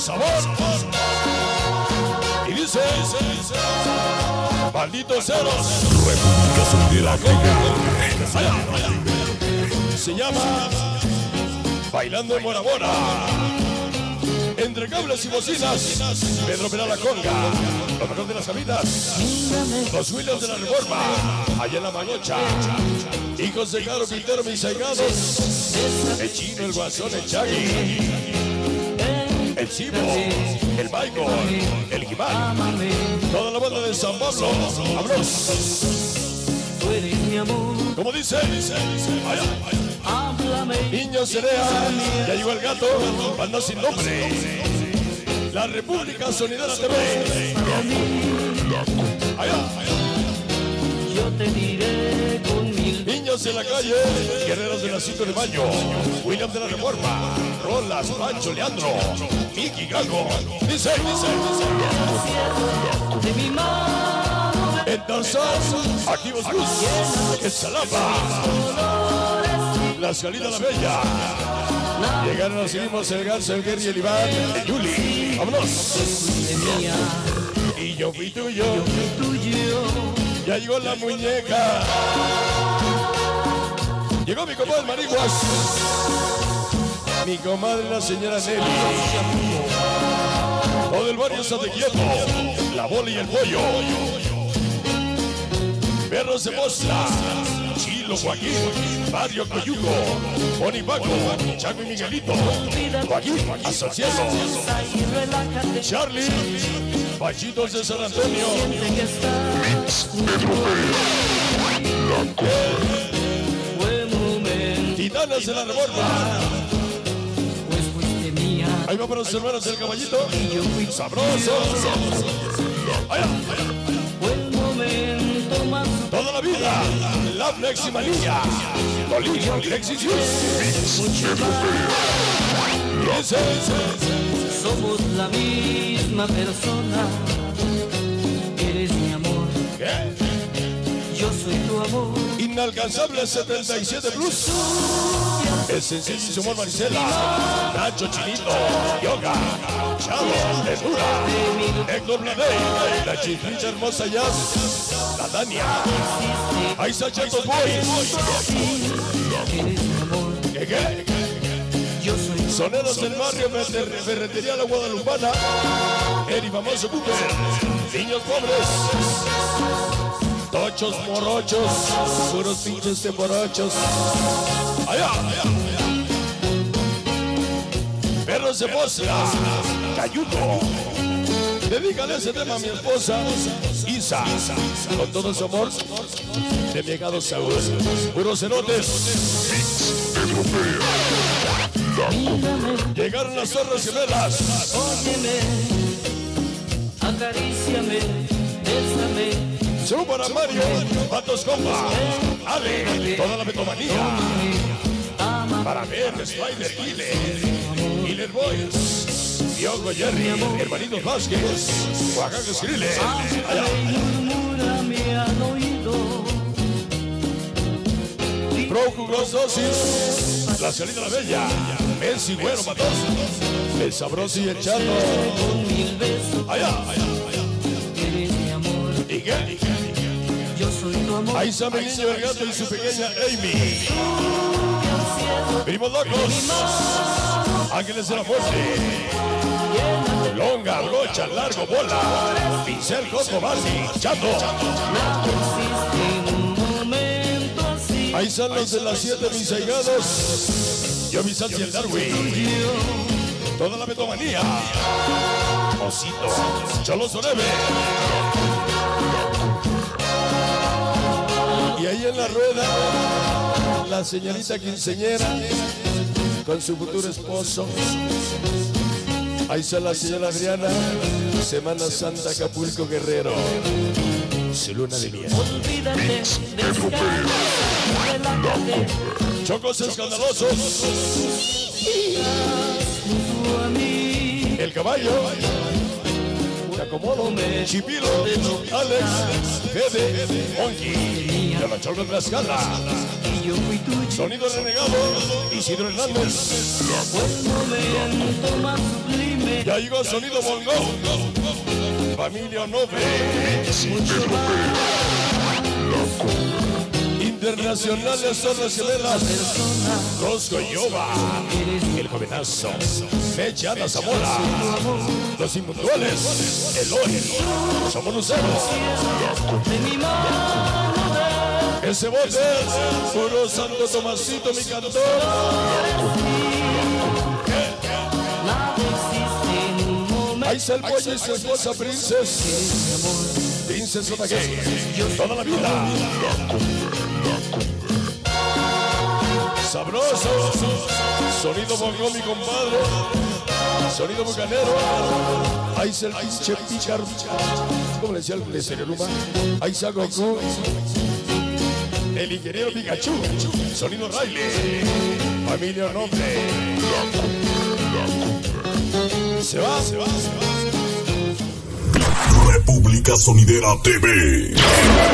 sabor. Y dice, malditos ceros. República Sonidera Se llama Bailando en Bora Bora. Entre cables y bocinas, Pedro Peral la conga, lo mejor de las cabinas, los Williams de la Reforma, allá en la Magocha, hijos de Caro Quintero, mis allegados, el Chino, el Guasón, el Chagui, el Chivo, el Michael, el Jimán, toda la banda de San Pablo, vámonos. Como dice, allá. Niño Cerea, ya llegó el gato, banda sin nombre. La República Sonidera TV. Allá. Yo te diré con mil Niños en la calle, guerreros de la 5 de mayo, William de la Reforma, Rolas, Pancho, Leandro, Miki, Gago. Dice. de mi mano. Entonces, aquí vos luz, el Salapa, la salida a la bella. Llegaron los seguimos el Ganso, el Gary, el Iván, el Yuli. Vámonos. Y yo fui tuyo. Ya llegó la muñeca. Llegó mi comadre Mariguas. Mi comadre la señora Nelly. Todo el barrio está de quieto. La bola y el pollo. Perros de Mostra, Chilo, Joaquín, Barrio Coyuco, Boni Paco, Chaco y Miguelito, Joaquín, hasta el cielo, Charlie, Pachitos de San Antonio, Titanas de la Reforma. Ahí va para los hermanos del Caballito, sabroso. Allá. Toda la vida, la Fleximanía, Bolillo, Lexis. Somos la misma persona. Eres mi amor. ¿Qué? Yo soy tu amor. Inalcanzable 77 Plus. El sencillo humor Maricela, Nacho Chinito, Yoga, Chavo, Edura, Héctor Bladey, la chifricha hermosa Jazz, la Dania, ahí está Chatos Boys. ¿Qué? Soneros del barrio, Ferretería La Guadalupana, Eri famoso Cooper, niños pobres. Tochos, morochos, puros pinches de morochos. Allá. Perros de Mostra, Cayuco. Dedícale ese tema a mi esposa, Isa, con todo su amor, de mi hijado Saúl. Puros cerotes. Llegaron las Torres Gemelas. Óyeme, acaríciame, bésame. Saludos para Mario, Patos Compa, Ale, toda la metomanía. Para ver, Spider, Killer Boys, Diogo, Jerry, Hermanitos Vázquez, Oaxaca, Skrillex. Allá. Pro Jugos Dosis, la salida a la bella, Messi, Güero, Matos, el sabroso y el chato. Allá. ¿Y qué? Ahí está mi niño el gato y su pequeña Amy. Primos locos, Ángeles de la Fuerte, Longa, brocha, largo, bola, pincel, coco, Barney, chato. Ahí están los de las 7 mis allegados. Yo, mi Santi, el Darwin. Toda la metomanía. Osito, Cholo Sorebe. Y ahí en la rueda, la señorita quinceñera con su futuro esposo. Ahí está la señora Adriana, Semana Santa, Acapulco, Guerrero. Su luna de miel. Chocos escandalosos. El caballo. Acomodo, Chipilo, Alex, Fede, Monkey, de la Chorra de Tlaxcala, Y yo fui tuyo. Sonido Renegado, Isidro Hernández. Fue el momento más sublime. Ya llegó Sonido Bongo, Familia Nove, Mucho Internacionales Zorras Gemelas, persona. Rosco y Yoba, El Jovenazo, Mechana Zamora, Los Inmunduales, Eloy, Somos Luceros, De mi mano ese bote, puro Santo Tomasito, mi cantor. nada existe en un momento. Ahí está el pollo y su esposa Princess, Princess Otagay, toda la vida. Sabroso, sonido bongo, mi compadre, sonido bucanero. Ahí está el pinche pícaro, ¿cómo le decía el Sereruma? Ahí está Goku, el ingeniero Pikachu, sonido Riley, Familia Nombre. Se va, se va, se va. República Sonidera TV.